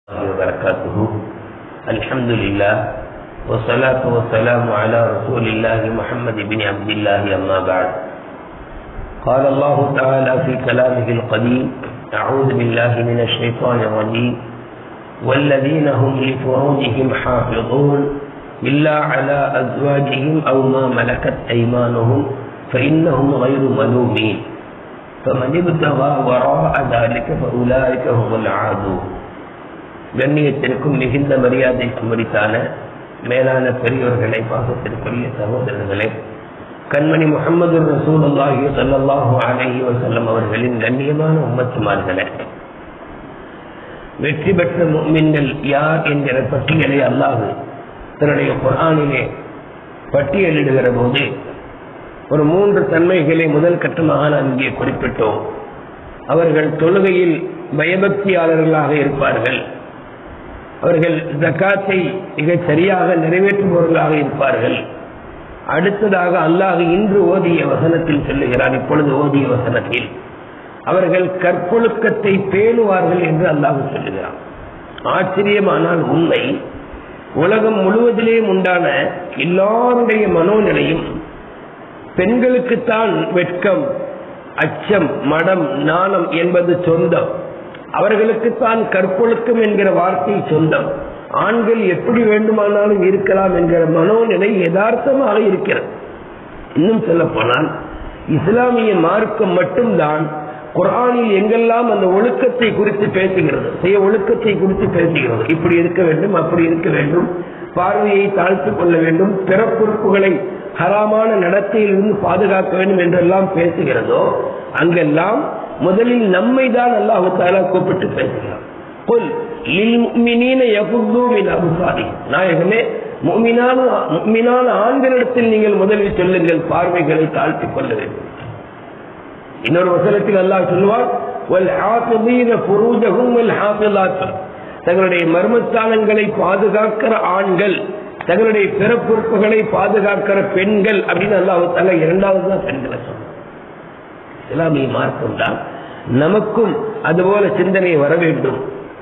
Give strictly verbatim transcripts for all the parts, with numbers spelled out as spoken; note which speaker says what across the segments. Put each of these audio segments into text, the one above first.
Speaker 1: وبركاته. الحمد لله والصلاة والسلام على رسول الله محمد بن عبد الله أما بعد. قال الله تعالى في كلامه القديم: أعوذ بالله من الشيطان الرجيم. والذين هم لفروجهم حافظون إلا على أزواجهم أو ما ملكت أيمانهم فإنهم غير ملومين فمن ابتغى وراء ذلك فأولئك هم العادون. கண்ணியத்திற்கும் மிகுந்த மரியாதை குமரித்தான மேலான பெரியோர்களை, பாசத்திற்குரிய சகோதரர்களே, கண்மணி முஹம்மது ரசூலுல்லாஹி ஸல்லல்லாஹு அலைஹி வஸல்லம் அவர்களின் கண்ணியமான உம்மத்துமார்களே, வெற்றி பெற்ற முஃமின்கள் யார் என்கிற பட்டியலை அல்லாஹ் தன்னுடைய குர்ஆனிலே பட்டியலிடுகிற போது ஒரு மூன்று தன்மைகளை முதல் கட்டமாக நாம் இங்கே குறிப்பிட்டோம். அவர்கள் தொழுகையில் பயபக்தியாளர்களாக இருப்பார்கள், அவர்கள் ஜகாத்தை மிக சரியாக நிறைவேற்றுபவர்களாக இருப்பார்கள். அடுத்ததாக அல்லாஹ் இன்று ஓதிய வசனத்தில் சொல்லுகிறார், இப்பொழுது ஓதிய வசனத்தில் அவர்கள் கற்பொழுக்கத்தை பேணுவார்கள் என்று அல்லாஹ் சொல்லுகிறார். ஆச்சரியமானால் உண்மை, உலகம் முழுவதிலேயும் உண்டான எல்லாருடைய மனோநிலையும் பெண்களுக்குத்தான் வெட்கம், அச்சம், மடம், நாணம் என்பது சொந்தம். அவர்களுக்குத்தான் கற்பொழுக்கம் என்கிற வார்த்தை சொந்தம். ஆண்கள் எப்படி வேண்டுமானாலும் இருக்கலாம் என்கிற மனோநிலை யதார்த்தமாக இருக்கிறது. இன்னும் சொல்ல போனால் இஸ்லாமிய மார்க்கம் மட்டும்தான் குர்ஆனில் எங்கெல்லாம் அந்த ஒழுக்கத்தை குறித்து பேசுகிறது, சுய ஒழுக்கத்தை குறித்து பேசுகிறது. இப்படி இருக்க வேண்டும், அப்படி இருக்க வேண்டும், பார்வையை தாழ்த்திக் கொள்ள வேண்டும், பிறப்புறுப்புகளை ஹராமான நடத்தையிலிருந்து பாதுகாக்க வேண்டும் என்றெல்லாம் பேசுகிறதோ அங்கெல்லாம் முதலில் நம்மை தான் அல்லாஹ் தஆலா கூப்பிட்டு பேசுகிறார். குல் லில் முஃமினீன யகுது மின் அப்சாரிஹிம். நாயகமே, முஃமினான முஃமினான ஆண்களிடத்தில் நீங்கள் முதலில் சொல்லுங்கள், பார்வைகளை தாழ்த்திக் கொள்ள வேண்டும். இன்னொரு வசனத்தில் அல்லாஹ் சொல்லுவார், வல் ஹாஃபிதீன ஃபுரூஜஹும் வல் ஹாஃபிலாத். தங்களுடைய மர்மஸ்தானங்களை பாதுகாக்கிற ஆண்கள், தங்களுடைய பிறப்புறுப்புகளை பாதுகாக்கிற பெண்கள் அப்படின்னு அல்லாஹ் தஆலா இரண்டாவது தான் பெண்களை சொன்னார். இஸ்லாமிய மார்க்கம் தான் நமக்கும் அதுபோல சிந்தனை வர வேண்டும்,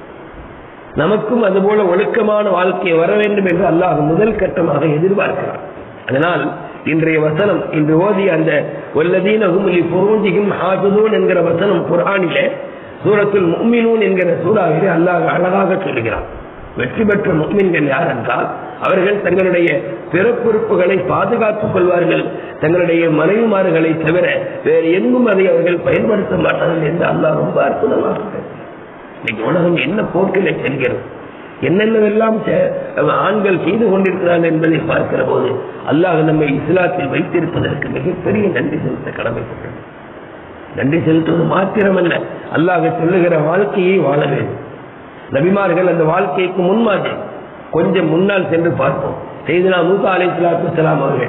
Speaker 1: நமக்கும் அதுபோல ஒழுக்கமான வாழ்க்கை வர வேண்டும் என்று அல்லாஹ் முதல் கட்டமாக எதிர்பார்க்கிறார். அதனால் இன்றைய வசனம், இன்று ஓதிய அந்த வல்லதீன ஹும் லிஃபுரூஜிஹிம் ஹாஃபிதூன் என்கிற வசனம் குர்ஆனிலே சூரத்துல் முஃமினூன் என்கிற சூராவிலே அல்லாஹ் அழகாக சொல்கிறார். வெற்றி பெற்ற முஃமின்கள் யார் என்றால் அவர்கள் தங்களுடைய பிறப்புறுப்புகளை பாதுகாத்துக் கொள்வார்கள், தங்களுடைய மனைவிமார்களை தவிர வேறு எங்கும் அதை அவர்கள் பயன்படுத்த மாட்டார்கள் என்று அல்லாஹ் ரொம்ப அற்புதமாக இன்னைக்கு உலகம் என்ன போக்கிலே செல்கிறது, என்னென்னவெல்லாம் ஆண்கள் செய்து கொண்டிருக்கிறார்கள் என்பதை பார்க்கிற போது அல்லாஹ் நம்மை இஸ்லாத்தில் வைத்திருப்பதற்கு மிகப்பெரிய நன்றி செலுத்த கடமைப்பட்டது. நன்றி செலுத்துவது மாத்திரமல்ல, அல்லாஹ் சொல்லுகிற வாழ்க்கையை வாழ வேண்டும். நபிமார்கள் அந்த வாழ்க்கைக்கு முன்மாதிரி. கொஞ்சம் முன்னால் சென்று பார்ப்போம். சையதுனா மூசா அலைஹிஸ்ஸலாத்து வஸ்ஸலாம் அவர்கள்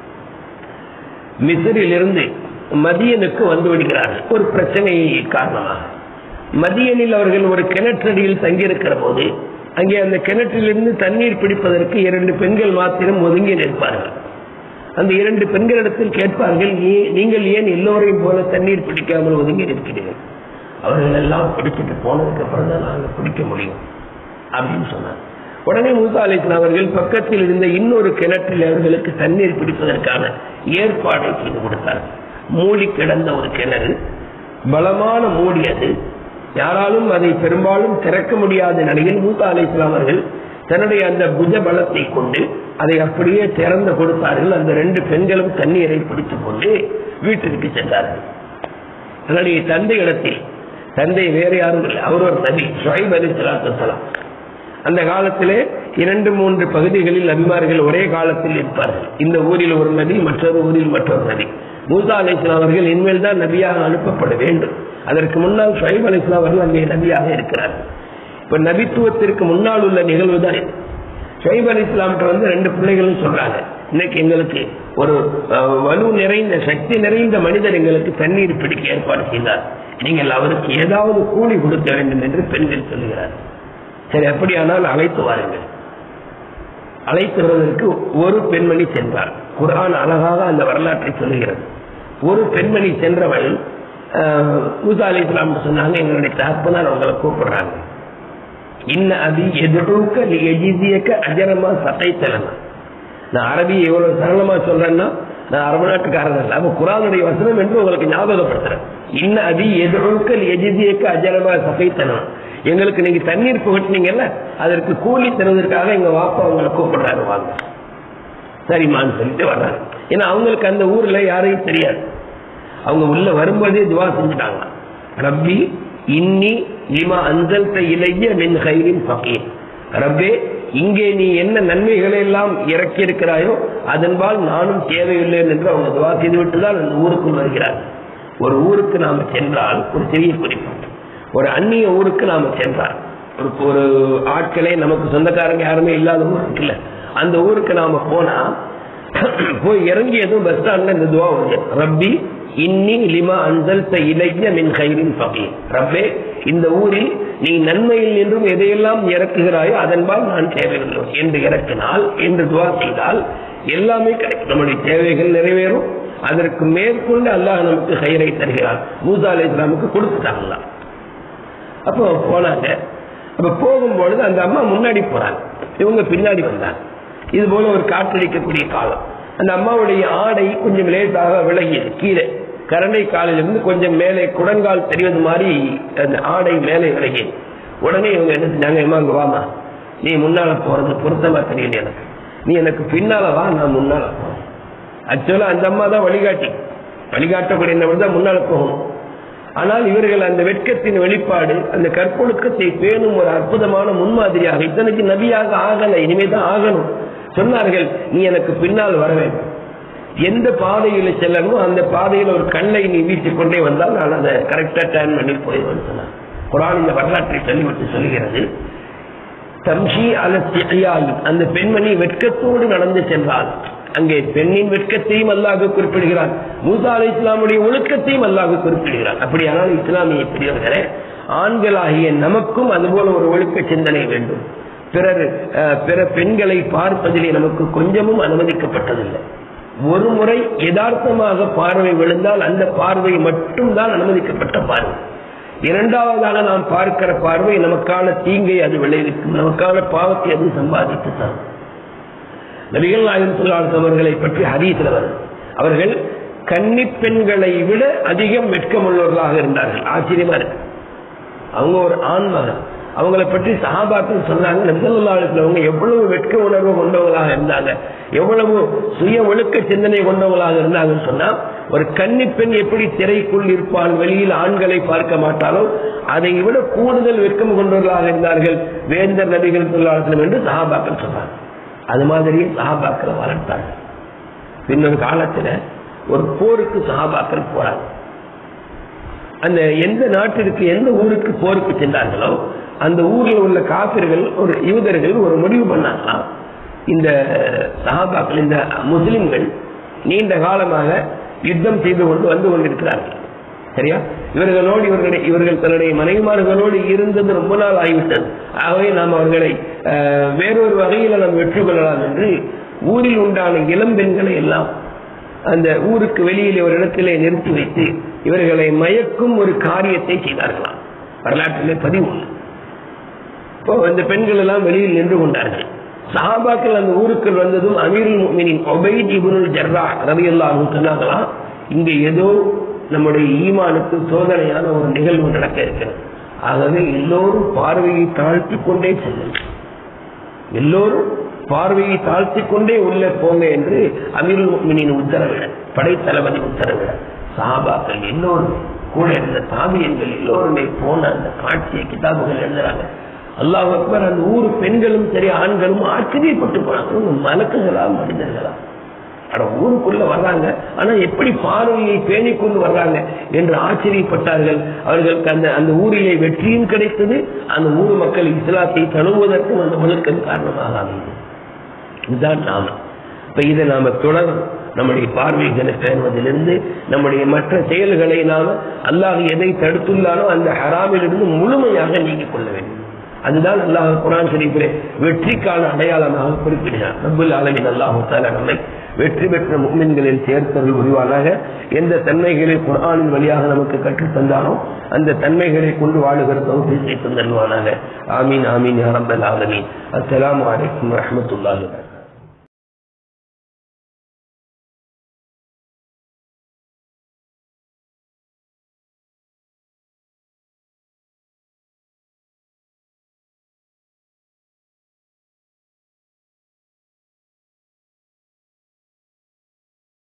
Speaker 1: மிஸ்ரில் இருந்து மதியனுக்கு வந்து விடுகிறார்கள் ஒரு பிரச்சனை காரணமாக. மதியனில் அவர்கள் ஒரு கிணற்றடியில் தங்கியிருக்கிற போது அங்கே அந்த கிணற்றிலிருந்து தண்ணீர் பிடிப்பதற்கு இரண்டு பெண்கள் மாத்திரம் ஒதுங்கி நிற்பார்கள். அந்த இரண்டு பெண்களிடத்தில் கேட்பார்கள், நீங்கள் ஏன் எல்லோரையும் போல தண்ணீர் பிடிக்காமல் ஒதுங்கி நிற்கிறீர்கள்? அவர்கள் எல்லாம் பிடிச்சிட்டு போனதுக்கு அப்புறம் தான் நாங்கள் பிடிக்க முடியும் அப்படின்னு சொன்னார். உடனே மூசா அலைஹிஸ்ஸலாம் அவர்கள் பக்கத்தில் இருந்த இன்னொரு கிணற்றில் அவர்களுக்கு தண்ணீர் பிடிப்பதற்கான ஏற்பாடை செய்து கொடுத்தார்கள். மூடி கிடந்த ஒரு கிணறு, பலமான மூடி, அது யாராலும் அதை பெரும்பாலும் திறக்க முடியாத நிலையில் மூசா அலைஹிஸ்ஸலாம் அவர்கள் தன்னுடைய அந்த புஜ பலத்தை கொண்டு அதை அப்படியே திறந்து கொடுத்தார்கள். அந்த ரெண்டு பெண்களும் தண்ணீரை பிடித்துக் கொண்டு வீட்டிற்கு சென்றார்கள். தன்னுடைய தந்தை இடத்தில், தந்தை வேறு யாரும் இல்லை, அவர் ஒரு நபி, ஷுஐப் அலைஹிஸ்ஸலாத்து வஸ்ஸலாம். அந்த காலத்திலே இரண்டு மூன்று பகுதிகளில் நபிமார்கள் ஒரே காலத்தில் இருப்பார்கள். இந்த ஊரில் ஒரு நபி, மற்றொரு ஊரில் மற்றொரு நபி. மூசா அலைஹிஸ்ஸலாம் அவர்கள் இனிமேல் தான் நபியாக அனுப்பப்பட வேண்டும். அதற்கு முன்னால் ஷுஐப் அலைஹிஸ்ஸலாம் அவர்கள் அங்கே நபியாக இருக்கிறார்கள். இப்ப நபித்துவத்திற்கு முன்னால் உள்ள நிகழ்வு தான் இது. ஷுஐப் அலைஹிஸ்ஸலாம் வந்து ரெண்டு பிள்ளைகளும் சொல்றாங்க, இன்னைக்கு எங்களுக்கு ஒரு வலு நிறைந்த சக்தி நிறைந்த மனிதர் எங்களுக்கு தண்ணீர் பிடிக்க ஏற்பாடு செய்தார், நீங்கள் அவருக்கு ஏதாவது கூலி கொடுக்க வேண்டும் என்று பெண்கள் சொல்லுகிறார். சரி, அப்படியானால் அழைத்து வாருங்கள். அழைத்து வருவதற்கு ஒரு பெண்மணி சென்றார். குர்ஆன் அழகாக அந்த வரலாற்றை சொல்லுகிறது. ஒரு பெண்மணி சென்றவள் மூசா அலைஹிஸ்ஸலாம் சொன்னாங்க, எங்களுடைய தகப்பனார் உங்களை கூப்பிடுறாங்க, இன்ன அபி எதுக்க எஜிதியக்க அஜரமா சகைத்தலனா. நான் அரபியை எவ்வளவு சரளமா சொல்றேன்னா நான் அரபு நாட்டுக்காரன் இல்லை. அப்ப குர்ஆனுடைய வசனம் என்று உங்களுக்கு ஞாபகப்படுத்துறேன். இன்ன அபி எதுக்க எஜிதியக்க அஜரமா சகைத்தலனா. எங்களுக்கு நீங்க தண்ணீர் புகட்டினீங்கல்ல, அதற்கு கூலி தருவதற்காக எங்க வாப்பா அவங்களை கூப்பிடுறாரு, வாங்க. சரிமான்னு சொல்லிட்டு வர்றாங்க. ஏன்னா அவங்களுக்கு அந்த ஊர்ல யாரையும் தெரியாது. அவங்க உள்ள வரும்போதே துவா செஞ்சுட்டாங்க, ரப்பி இன்னி லிமா அன்சல்த இலைய மின் கைரின் ஃபகீர். ரப்பே, இங்கே நீ என்ன நன்மைகளை எல்லாம் இறக்கி இருக்கிறாயோ அதன்பால் நானும் தேவையில்லை என்று அவங்க துவா செய்துவிட்டு தான் அந்த ஊருக்குள் வருகிறார். ஒரு ஊருக்கு நாம சென்றால், ஒரு சிறிய குறிப்பு, ஒரு அந்நிய ஊருக்கு நாம சென்றால், ஒரு ஒரு ஆட்களே நமக்கு சொந்தக்காரங்க யாருமே இல்லாத ஊர் இருக்குல்ல, அந்த ஊருக்கு நாம போனா போய் இறங்கியதும் பஸ் ஸ்டாண்ட்ல இந்த துவா வருது, ரப்பி இன்னி லிமா அன்சல்த இலைய மின் கைரின் ஃபகீர். ரப்பே, இந்த ஊரில் நீ நன்மையில் நின்றும் எதையெல்லாம் இறக்குகிறாயோ அதன்பால் நான் தேவையில்லை என்று இறக்கினால், என்று துவா செய்தால் எல்லாமே கிடைக்கும். நம்முடைய தேவைகள் நிறைவேறும். அதற்கு மேற்கொண்டு அல்லாஹ் நமக்கு கயிறை தருகிறான். மூசா அலைஹிஸ்ஸலாமுக்கு கொடுத்துட்டாங்க. அப்போ போனாங்க. அப்ப போகும்பொழுது அந்த அம்மா முன்னாடி போறாங்க, இவங்க பின்னாடி வந்தாங்க. இது போல ஒரு காற்றடிக்கக்கூடிய காலம். அந்த அம்மாவுடைய ஆடை கொஞ்சம் லேட்டாக விலகியது, கீழே கரண்டை காலிலிருந்து கொஞ்சம் மேலே குடங்கால் தெரிவது மாதிரி அந்த ஆடை மேலே விலகியது. உடனே இவங்க என்ன செஞ்சாங்க, அம்மா அங்க வாமா, நீ முன்னால போறது பொருத்தமா தெரியல எனக்கு, நீ எனக்கு பின்னால வா, நான் முன்னால போறேன். ஆக்சுவலா அந்த அம்மா தான் வழிகாட்டி, வழிகாட்டக்கூடிய தான் முன்னால போகணும். ஆனால் இவர்கள் அந்த வெட்கத்தின் வெளிப்பாடு, அந்த கற்பொழுக்கத்தை பேணும் ஒரு அற்புதமான முன்மாதிரியாக, இத்தனைக்கு நபியாக ஆகல, இனிமேதான் ஆகணும் சொன்னார்கள், நீ எனக்கு பின்னால் வர வேண்டும். எந்த பாதையில செல்லணும் அந்த பாதையில் ஒரு கல்லை நீ வீசிக் கொண்டே வந்தால் நான் அதை கரெக்டா டர்ன் பண்ணி போயிடுவேன் சொன்னார். குர்ஆன் இந்த வரலாற்றை சொல்லிவிட்டு சொல்லுகிறது, தம்ஷி அலத்தியால், அந்த பெண்மணி வெட்கத்தோடு நடந்து சென்றால். அங்கே பெண்ணின் வெட்கத்தையும் அல்லாஹ் குறிப்பிடுகிறான், மூசா அலைஹிஸ்ஸலாமுடைய ஒழுக்கத்தையும் அல்லாஹ் குறிப்பிடுகிறான். அப்படியானால் இஸ்லாமிய பெரியவர்களே, ஆண்களாகிய நமக்கும் அதுபோல ஒரு ஒழுக்க சிந்தனை வேண்டும். பிறர் பிற பெண்களை பார்ப்பதிலே நமக்கு கொஞ்சமும் அனுமதிக்கப்பட்டதில்லை. ஒரு முறை யதார்த்தமாக பார்வை விழுந்தால் அந்த பார்வை மட்டும்தான் அனுமதிக்கப்பட்ட பார்வை. இரண்டாவதாக நாம் பார்க்கிற பார்வை நமக்கான தீங்கை அது விளைவிக்கும், நமக்கான பாவத்தை அது சம்பாதித்து தரும். நபிகள் நாயகம் ஸல்லல்லாஹு அலைஹி வஸல்லம் அவர்களை பற்றி ஹதீஸ்ல வரும், அவர்கள் கன்னி பெண்களை விட அதிகம் வெட்கமுள்ளவர்களாக இருந்தார்கள். ஆச்சரியமா இருக்கு. அவங்க ஒரு ஆண் மகன், அவங்களை பற்றி சஹாபாக்கள் சொன்னாங்க, நபி ஸல்லல்லாஹு அலைஹி வஸல்லம் அவங்க எவ்வளவு வெட்க உணர்வு கொண்டவங்களாக இருந்தாங்க, எவ்வளவு சுய ஒழுக்க சிந்தனை கொண்டவங்களாக இருந்தாங்கன்னு சொன்னா, ஒரு கன்னி பெண் எப்படி திரைக்குள் இருப்பான், வெளியில் ஆண்களை பார்க்க மாட்டாலோ அதை விட கூடுதல் வெட்கம் கொண்டவர்களாக இருந்தார்கள் வேந்தர் நபிகள் ஸல்லல்லாஹு அலைஹி வஸல்லம் என்று சஹாபாக்கள் சொன்னாங்க. அது மாதிரியே சஹாபாக்களை வளர்த்தாங்க. பின்னொரு காலத்துல ஒரு போருக்கு சஹாபாக்கள் போறாங்க. அந்த எந்த நாட்டிற்கு எந்த ஊருக்கு போருக்கு சென்றார்களோ அந்த ஊரில் உள்ள காபிர்கள், ஒரு யூதர்கள் ஒரு முடிவு பண்ணாங்களாம், இந்த சஹாபாக்கள், இந்த முஸ்லிம்கள் நீண்ட காலமாக யுத்தம் செய்து கொண்டு வந்து கொண்டிருக்கிறார்கள். சரியா, இவர்களோடு இவர்களை இவர்கள் தன்னுடைய மனைவிமார்களோடு இருந்தது ரொம்ப நாள் ஆகிவிட்டது. ஆகவே நாம் அவர்களை வேறொரு வகையில் நாம் வெற்றி கொள்ளலாம் என்று ஊரில் உண்டான இளம் பெண்களை எல்லாம் அந்த ஊருக்கு வெளியிலே ஒரு இடத்திலே நிறுத்தி வைத்து இவர்களை மயக்கும் ஒரு காரியத்தை செய்தார்களாம். வரலாற்றிலே பதிவு. இப்போ இந்த பெண்கள் எல்லாம் வெளியில் நின்று கொண்டார்கள். சஹாபாக்கள் அந்த ஊருக்குள் வந்ததும் அமீருல் முஃமினீன் உபைத் இப்னுல் ஜர்ராஹ் ரலியல்லாஹு அன்ஹு சொன்னாங்களாம், இங்கே ஏதோ நம்முடைய ஈமானுக்கு சோதனையான ஒரு நிகழ்வு நடக்க இருக்கிறது. ஆகவே எல்லோரும் பார்வையை தாழ்த்தி கொண்டே செல்லுங்கள், எல்லோரும் பார்வையை தாழ்த்தி கொண்டே உள்ளே போங்க என்று அமீருல் முஃமினீன் உத்தரவிட, படைத்தளபதி உத்தரவிட, சஹாபாக்கள் எல்லோரும் கூட இருந்த தாபியன்கள் எல்லோருமே போன அந்த காட்சியை கிதாபுகள் எழுதுறாங்க. அல்லாஹ் அக்பர். அந்த ஊர் பெண்களும் சரி ஆண்களும் ஆச்சரியப்பட்டு போனாங்க, மலக்குகளா மனிதர்களா, அட ஊருக்குள்ள வர்றாங்க, ஆனா எப்படி பார்வையை பேணி கொண்டு வர்றாங்க என்று ஆச்சரியப்பட்டார்கள். அவர்களுக்கு அந்த அந்த ஊரிலே வெற்றியும் கிடைத்தது, அந்த ஊர் மக்கள் இஸ்லாத்தை தழுவுவதற்கும் அந்த ஒழுக்கம் காரணமாக அமைந்தது. இதுதான் நாம இப்ப இதை நாம தொடரும். நம்முடைய பார்வைகளை பேணுவதிலிருந்து நம்முடைய மற்ற செயல்களை நாம அல்லாஹ் எதை தடுத்துள்ளானோ அந்த ஹராமிலிருந்து முழுமையாக நீக்கிக் கொள்ள வேண்டும். அதுதான் அல்லாஹ் குர்ஆன் ஷரீஃபிலே வெற்றிக்கான அடையாளமாக குறிப்பிடுகிறார். ரப்பல் ஆலமீன் அல்லாஹ் தஆலா நம்மை வெற்றி பெற்ற முஃமின்களில் சேர்த்தல் புரிவானாக. எந்த தன்மைகளை குர்ஆனின் வழியாக நமக்கு கற்றுத் தந்தானோ அந்த தன்மைகளை கொண்டு வாழுகிற தௌஃபீகை தந்தல்வானாக. ஆமீன் ஆமீன் யா ரப்பல் ஆலமீன். அஸ்ஸலாமு அலைக்கும் வரஹ்மத்துல்லாஹி வபரகாத்துஹு.